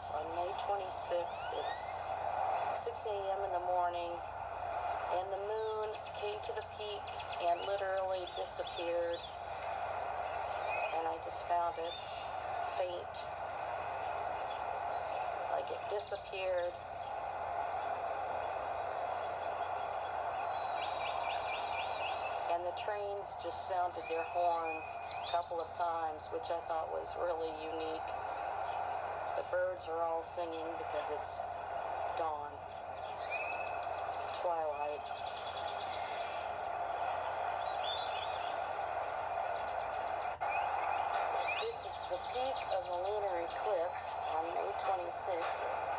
eclipse on May 26th. It's 6 a.m. in the morning, and the moon came to the peak and literally disappeared. And I just found it faint, like it disappeared. And the trains just sounded their horn a couple of times, which I thought was really unique. The birds are all singing because it's dawn, twilight. This is the peak of the lunar eclipse on May 26th.